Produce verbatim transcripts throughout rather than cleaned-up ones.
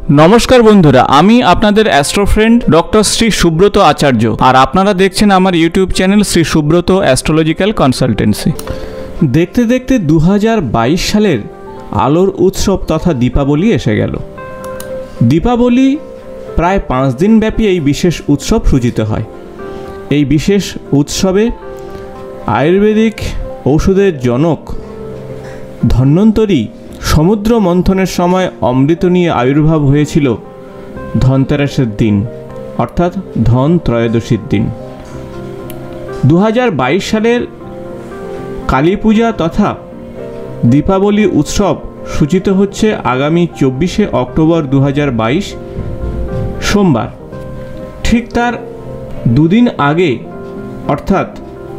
नमस्कार बंधुरा आमी आपनादेर astro friend doctor Shri Subrata Acharya और आपनारा देखछेन आमार YouTube channel Shri Subrata astrological consultancy. देखते देखते दो हज़ार बाईस सालेर आलोर उत्सव तथा दीपावली एसे गेल। दीपावली प्राय पाँच दिन व्यापी এই বিশেষ উৎসব সূচিত হয়। এই বিশেষ উৎসবে আয়ুর্বেদিক ঔষধের জনক ধন্বন্তরী সমুদ্র মন্থনের সময় অমৃত নিয়ে আবির্ভাব হয়েছিল ধনতেরাসের দিন অর্থাৎ ধন ত্রয়োদশীর দিন। দু হাজার বাইশ সালের কালী পূজা তথা দীপাবলি উৎসব সূচিত হচ্ছে আগামী চব্বিশে অক্টোবর দু হাজার বাইশ সোমবার। ঠিক তার দুদিন আগে অর্থাৎ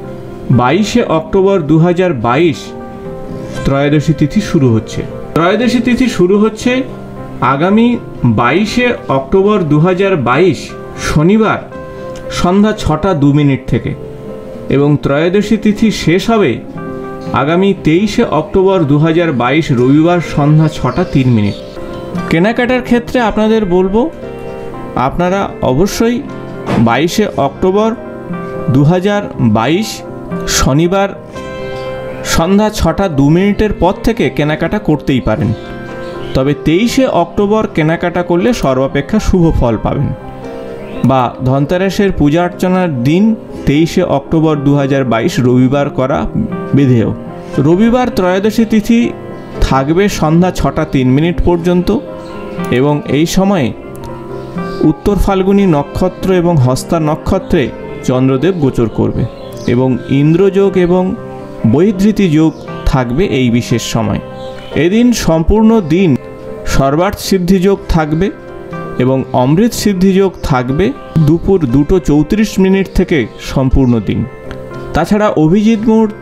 বাইশে অক্টোবর দু হাজার বাইশ ত্রয়োদশী তিথি শুরু হচ্ছে। ত্রয়োদশী তিথি শুরু হচ্ছে আগামী বাইশে অক্টোবর দু হাজার বাইশ শনিবার সন্ধ্যা ছটা দু মিনিট থেকে এবং ত্রয়োদশী তিথি শেষ হবে আগামী তেইশে অক্টোবর দু হাজার বাইশ রবিবার সন্ধ্যা ছটা তিন মিনিট। কেনাকাটার ক্ষেত্রে আপনাদের বলবো আপনারা অবশ্যই বাইশে অক্টোবর দু হাজার বাইশ শনিবার সন্ধ্যা ছটা দু মিনিটের পর থেকে কেনাকাটা করতেই পারেন, তবে তেইশে অক্টোবর কেনাকাটা করলে সর্বাপেক্ষা শুভ ফল পাবেন। বা ধনতেরাসের পূজা অর্চনার দিন তেইশে অক্টোবর দু হাজার বাইশ রবিবার করা বিধেয়। রবিবার ত্রয়োদশী তিথি থাকবে সন্ধ্যা ছটা তিন মিনিট পর্যন্ত এবং এই সময়ে উত্তর ফাল্গুনী নক্ষত্র এবং হস্তা নক্ষত্রে চন্দ্রদেব গোচর করবে এবং ইন্দ্রযোগ এবং বৈধৃতি যোগ থাকবে এই বিশেষ সময়। এদিন সম্পূর্ণ দিন সর্বার্থ সিদ্ধি যোগ থাকবে এবং অমৃত সিদ্ধি যোগ থাকবে দুপুর দুটো চৌত্রিশ মিনিট থেকে সম্পূর্ণ দিন। তাছাড়া অভিজিৎ মুহূর্ত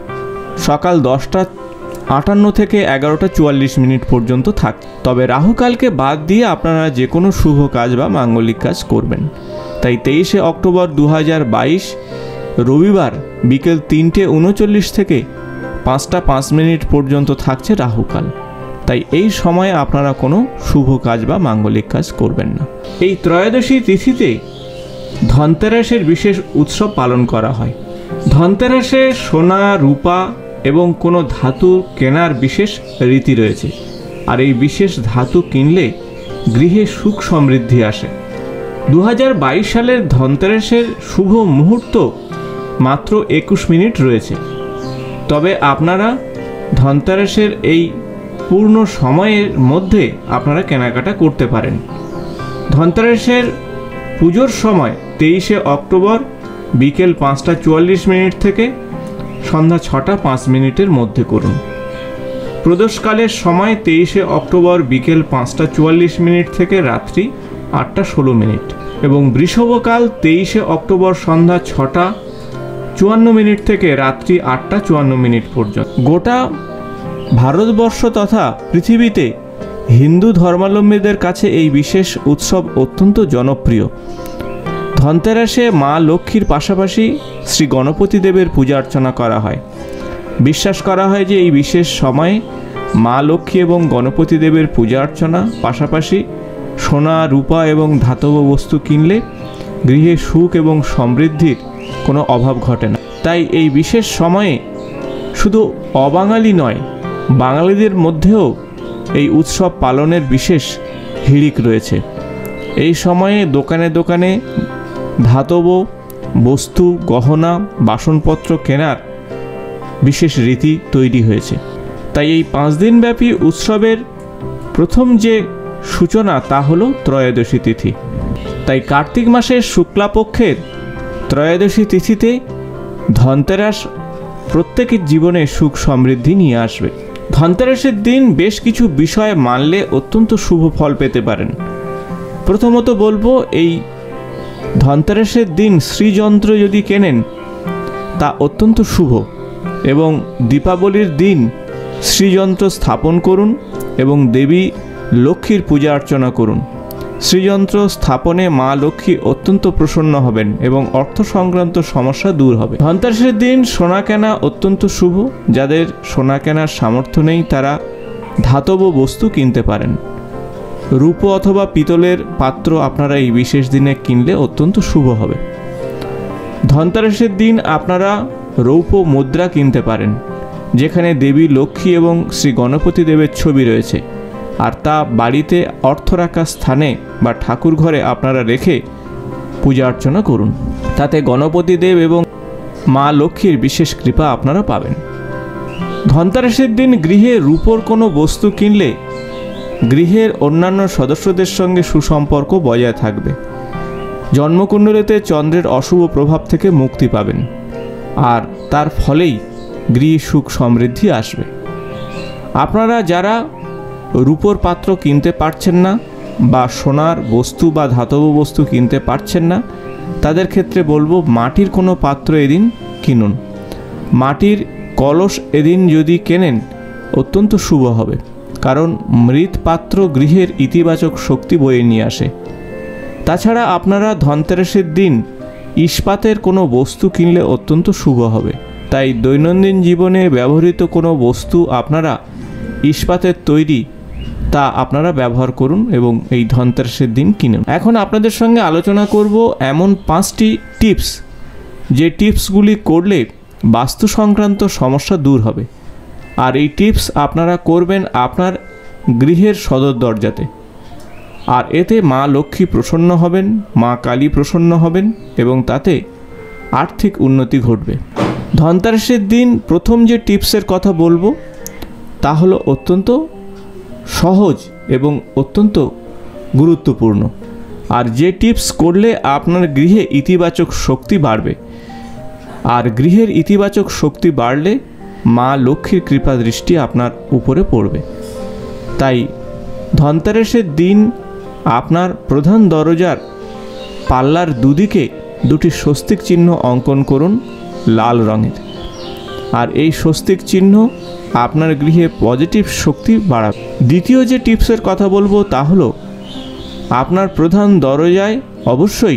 সকাল দশটা আটান্ন থেকে এগারোটা চুয়াল্লিশ মিনিট পর্যন্ত থাক। তবে রাহুকালকে বাদ দিয়ে আপনারা যে কোনো শুভ কাজ বা মাঙ্গলিক কাজ করবেন। তাই তেইশে অক্টোবর দু হাজার বাইশ রবিবার বিকেল তিনটে উনচল্লিশ থেকে পাঁচটা পাঁচ মিনিট পর্যন্ত থাকছে রাহুকাল। তাই এই সময়ে আপনারা কোনো শুভ কাজ বা মাঙ্গলিক কাজ করবেন না। এই ত্রয়োদশী তিথিতে ধনতেরাসের বিশেষ উৎসব পালন করা হয়। ধনতেরাসে সোনা রূপা এবং কোনো ধাতু কেনার বিশেষ রীতি রয়েছে, আর এই বিশেষ ধাতু কিনলে গৃহে সুখ সমৃদ্ধি আসে। দু হাজার বাইশ সালের ধনতেরাসের শুভ মুহূর্ত মাত্র একুশ মিনিট রয়েছে, তবে আপনারা ধনতেরাসের এই পূর্ণ সময়ের মধ্যে আপনারা কেনাকাটা করতে পারেন। ধনতেরাসের পুজোর সময় তেইশে অক্টোবর বিকেল পাঁচটা চুয়াল্লিশ মিনিট থেকে সন্ধ্যা ছটা পাঁচ মিনিটের মধ্যে করুন। প্রদোষকালের সময় তেইশে অক্টোবর বিকেল পাঁচটা চুয়াল্লিশ মিনিট থেকে রাত্রি আটটা ষোলো মিনিট এবং বৃষভকাল তেইশে অক্টোবর সন্ধ্যা ছটা চুয়ান্ন মিনিট থেকে রাত্রি আটটা চুয়ান্ন মিনিট পর্যন্ত। গোটা ভারতবর্ষ তথা পৃথিবীতে হিন্দু ধর্মাবলম্বীদের কাছে এই বিশেষ উৎসব অত্যন্ত জনপ্রিয়। ধনতেরাসে মা লক্ষ্মীর পাশাপাশি শ্রী গণপতি দেবের পূজা অর্চনা করা হয়। বিশ্বাস করা হয় যে এই বিশেষ সময়ে মা লক্ষ্মী এবং গণপতি দেবের পূজা অর্চনা পাশাপাশি সোনা রূপা এবং ধাতব বস্তু কিনলে গৃহে সুখ এবং সমৃদ্ধির কোনো অভাব ঘটে না। তাই এই বিশেষ সময়ে শুধু অবাঙালি নয়, বাঙালিদের মধ্যেও এই উৎসব পালনের বিশেষ হিড়িক রয়েছে। এই সময়ে দোকানে দোকানে ধাতব বস্তু গহনা বাসনপত্র কেনার বিশেষ রীতি তৈরি হয়েছে। তাই এই পাঁচ দিনব্যাপী উৎসবের প্রথম যে সূচনা তা হলো ত্রয়োদশী তিথি। তাই কার্তিক মাসের শুক্লাপক্ষের ত্রয়োদশী তিথিতে ধনতেরাস প্রত্যেকের জীবনে সুখ সমৃদ্ধি নিয়ে আসবে। ধনতেরাসের দিন বেশ কিছু বিষয় মানলে অত্যন্ত শুভ ফল পেতে পারেন। প্রথমত বলবো এই ধনতেরাসের দিন শ্রীযন্ত্র যদি কেনেন তা অত্যন্ত শুভ এবং দীপাবলির দিন শ্রীযন্ত্র স্থাপন করুন এবং দেবী লক্ষ্মীর পূজা অর্চনা করুন। শ্রীযন্ত্র স্থাপনে মা লক্ষ্মী অত্যন্ত প্রসন্ন হবেন এবং অর্থ সংক্রান্ত সমস্যা দূর হবে। ধনতেরাসের দিন সোনা কেনা অত্যন্ত শুভ। যাদের সোনা কেনার সামর্থ্য নেই তারা ধাতব বস্তু কিনতে পারেন। রূপ অথবা পিতলের পাত্র আপনারা এই বিশেষ দিনে কিনলে অত্যন্ত শুভ হবে। ধনতেরাসের দিন আপনারা রৌপ্য মুদ্রা কিনতে পারেন, যেখানে দেবী লক্ষ্মী এবং শ্রী গণপতি দেবের ছবি রয়েছে, আর তা বাড়িতে অর্থ রাখার স্থানে বা ঠাকুর ঘরে আপনারা রেখে পূজা অর্চনা করুন। তাতে গণপতি দেব এবং মা লক্ষ্মীর বিশেষ কৃপা আপনারা পাবেন। ধনতেরাসের দিন গৃহে রূপোর কোনো বস্তু কিনলে গৃহের অন্যান্য সদস্যদের সঙ্গে সুসম্পর্ক বজায় থাকবে। জন্মকুণ্ডলিতে চন্দ্রের অশুভ প্রভাব থেকে মুক্তি পাবেন, আর তার ফলেই গৃহে সুখ সমৃদ্ধি আসবে। আপনারা যারা রূপোর পাত্র কিনতে পারছেন না বা সোনার বস্তু বা ধাতব বস্তু কিনতে পারছেন না, তাদের ক্ষেত্রে বলবো মাটির কোনো পাত্র এদিন কিনুন। মাটির কলস এদিন যদি কেনেন অত্যন্ত শুভ হবে, কারণ মৃৎ পাত্র গৃহের ইতিবাচক শক্তি বয়ে নিয়ে আসে। তাছাড়া আপনারা ধনতেরাসের দিন ইস্পাতের কোনো বস্তু কিনলে অত্যন্ত শুভ হবে। তাই দৈনন্দিন জীবনে ব্যবহৃত কোনো বস্তু আপনারা ইস্পাতের তৈরি তা আপনারা ব্যবহার করুন এবং এই ধনতেরাসের দিন কিনুন। এখন আপনাদের সঙ্গে আলোচনা করব এমন পাঁচটি টিপস, যে টিপসগুলি করলে বাস্তু সংক্রান্ত সমস্যা দূর হবে। আর এই টিপস আপনারা করবেন আপনার গৃহের সদর দরজাতে, আর এতে মা লক্ষ্মী প্রসন্ন হবেন, মা কালী প্রসন্ন হবেন এবং তাতে আর্থিক উন্নতি ঘটবে। ধনতেরাসের দিন প্রথম যে টিপসের কথা বলবো তা হলো অত্যন্ত সহজ এবং অত্যন্ত গুরুত্বপূর্ণ, আর যে টিপস করলে আপনার গৃহে ইতিবাচক শক্তি বাড়বে, আর গৃহের ইতিবাচক শক্তি বাড়লে মা লক্ষ্মীর কৃপা দৃষ্টি আপনার উপরে পড়বে। তাই ধনতেরাসের দিন আপনার প্রধান দরজার পাল্লার দুদিকে দুটি স্বস্তিক চিহ্ন অঙ্কন করুন লাল রঙের, আর এই স্বস্তিক চিহ্ন আপনার গৃহে পজিটিভ শক্তি বাড়াবে। দ্বিতীয় যে টিপসের কথা বলবো তা হলো আপনার প্রধান দরজায় অবশ্যই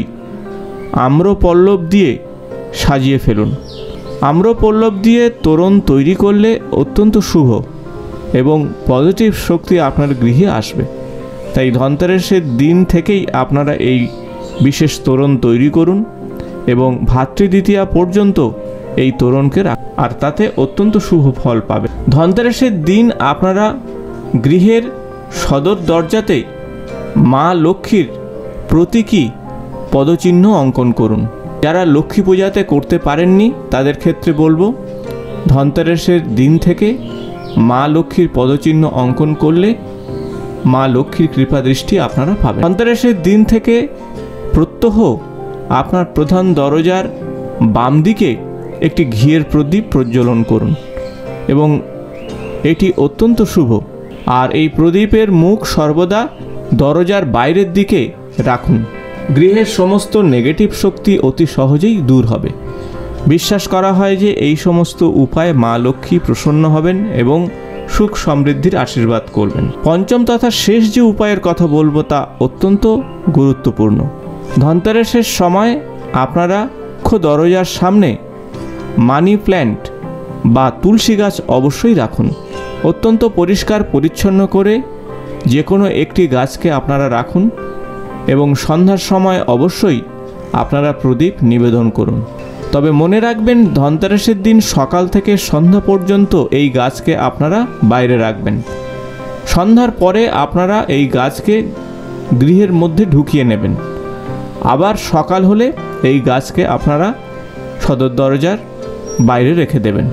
আম্রপল্লব দিয়ে সাজিয়ে ফেলুন। আম্রপল্লব দিয়ে তোরণ তৈরি করলে অত্যন্ত শুভ এবং পজিটিভ শক্তি আপনার গৃহে আসবে। তাই ধনতেরাসের দিন থেকেই আপনারা এই বিশেষ তোরণ তৈরি করুন এবং ভাতৃদ্বিতীয়া পর্যন্ত এই তোরণকে রাখুন, আর তাতে অত্যন্ত শুভ ফল পাবে। ধনতেরাসের দিন আপনারা গৃহের সদর দরজাতে মা লক্ষ্মীর প্রতীকী পদচিহ্ন অঙ্কন করুন। যারা লক্ষ্মী পূজাতে করতে পারেননি তাদের ক্ষেত্রে বলবো ধনতেরাসের দিন থেকে মা লক্ষ্মীর পদচিহ্ন অঙ্কন করলে মা লক্ষ্মীর কৃপা দৃষ্টি আপনারা পাবেন। ধনতেরাসের দিন থেকে প্রত্যহ আপনার প্রধান দরজার বাম দিকে একটি ঘিয়ের প্রদীপ প্রজ্বলন করুন এবং এটি অত্যন্ত শুভ। আর এই প্রদীপের মুখ সর্বদা দরজার বাইরের দিকে রাখুন। গৃহের সমস্ত নেগেটিভ শক্তি অতি সহজেই দূর হবে। বিশ্বাস করা হয় যে এই সমস্ত উপায়ে মা লক্ষ্মী প্রসন্ন হবেন এবং সুখ সমৃদ্ধির আশীর্বাদ করবেন। পঞ্চম তথা শেষ যে উপায়ের কথা বলবো তা অত্যন্ত গুরুত্বপূর্ণ। ধনতেরাসের সময় আপনারা দরজার সামনে মানি প্ল্যান্ট বা তুলসী গাছ অবশ্যই রাখুন। অত্যন্ত পরিষ্কার পরিচ্ছন্ন করে যে কোনো একটি গাছকে আপনারা রাখুন এবং সন্ধ্যার সময় অবশ্যই আপনারা প্রদীপ নিবেদন করুন। তবে মনে রাখবেন ধনতেরাসের দিন সকাল থেকে সন্ধ্যা পর্যন্ত এই গাছকে আপনারা বাইরে রাখবেন। সন্ধ্যার পরে আপনারা এই গাছকে গৃহের মধ্যে ঢুকিয়ে নেবেন। আবার সকাল হলে এই গাছকে আপনারা সদর দরজার বাইরে রেখে দেবেন।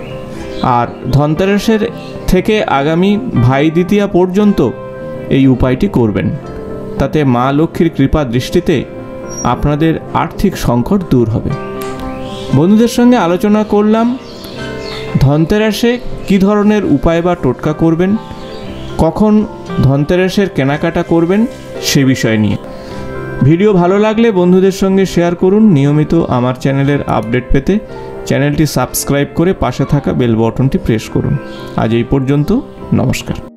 আর ধনতেরাসের থেকে আগামী ভাই দ্বিতীয়া পর্যন্ত এই উপায়টি করবেন। তাতে মা লক্ষ্মীর কৃপা দৃষ্টিতে আপনাদের আর্থিক সংকট দূর হবে। বন্ধুদের সঙ্গে আলোচনা করলাম ধনতেরাসে কী ধরনের উপায় বা টোটকা করবেন, কখন ধনতেরাসের কেনাকাটা করবেন সে বিষয় নিয়ে। ভিডিও ভালো লাগলে বন্ধুদের সঙ্গে শেয়ার করুন। নিয়মিত আমার চ্যানেলের আপডেট পেতে চ্যানেলটি সাবস্ক্রাইব করে পাশে থাকা বেল বাটনটি প্রেস করুন। আজ এই পর্যন্ত, নমস্কার।